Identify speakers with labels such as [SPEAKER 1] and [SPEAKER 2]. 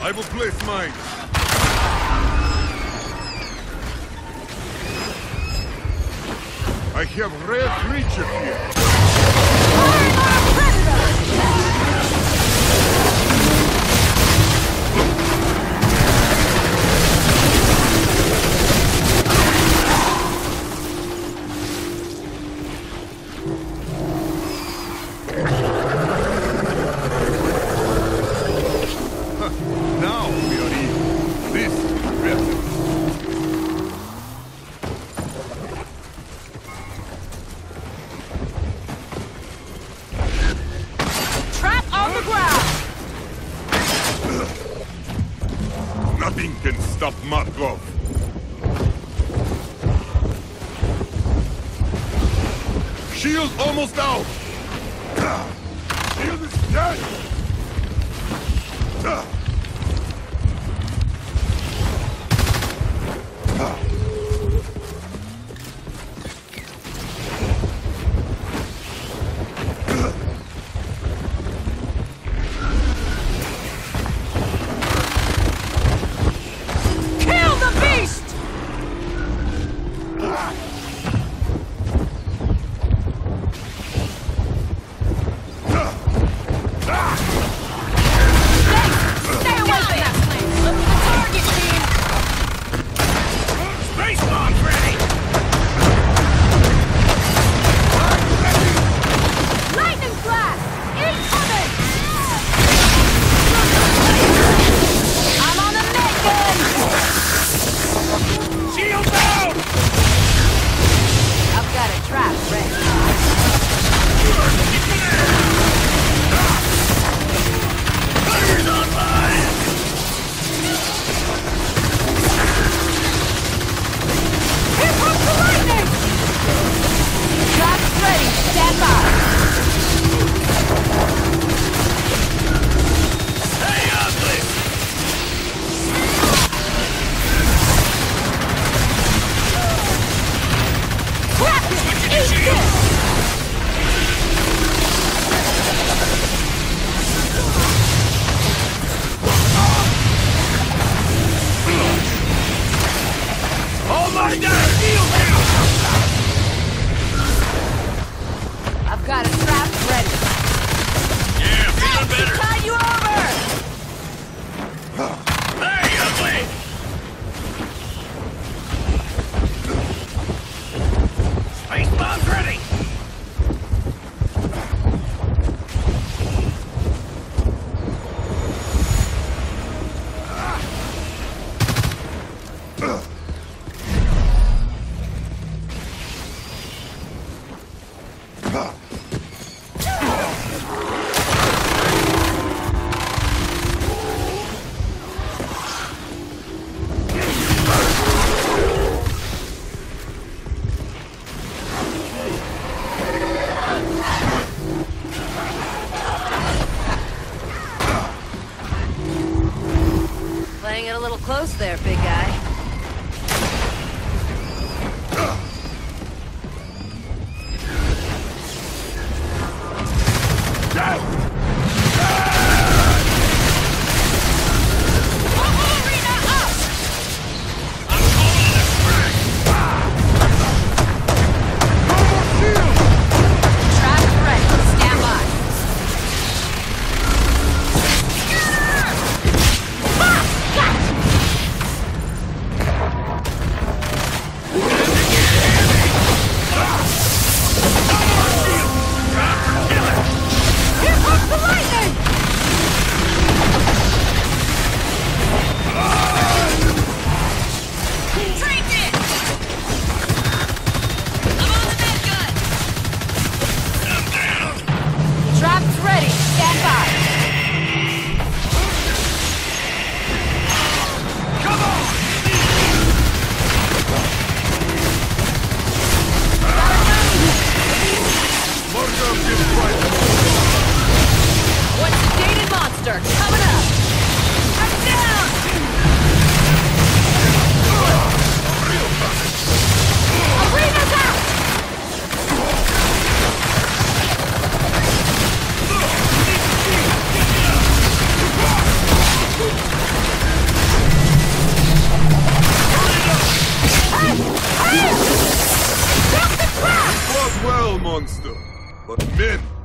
[SPEAKER 1] I will place mine. I have rare creature here.
[SPEAKER 2] I'm a predator!
[SPEAKER 1] Now we are even. This is better.
[SPEAKER 2] Trap on the ground!
[SPEAKER 1] Nothing can stop Markov. Shield almost out. Shield is dead.
[SPEAKER 2] Kill the beast! Stay away from that place! Look at the target, team!
[SPEAKER 3] Space bomb ready!
[SPEAKER 2] Lightning blast! Incoming! I'm on the med gun!
[SPEAKER 3] Shield down!
[SPEAKER 2] I've got a trap ready.
[SPEAKER 3] Fire's online!
[SPEAKER 2] Here comes the lightning! Trap's ready. Stand by.
[SPEAKER 3] Hey, ugly!
[SPEAKER 2] Crack it! Eat this!
[SPEAKER 3] Oh my god! Shield down!
[SPEAKER 2] I've got a trap ready.
[SPEAKER 3] Yeah, feeling better!
[SPEAKER 2] Tie you over!
[SPEAKER 3] Hey, ugly! Space bomb's ready!
[SPEAKER 2] Playing it a little close there, big guy. Trap's ready. Stand by.
[SPEAKER 1] well, monster. But men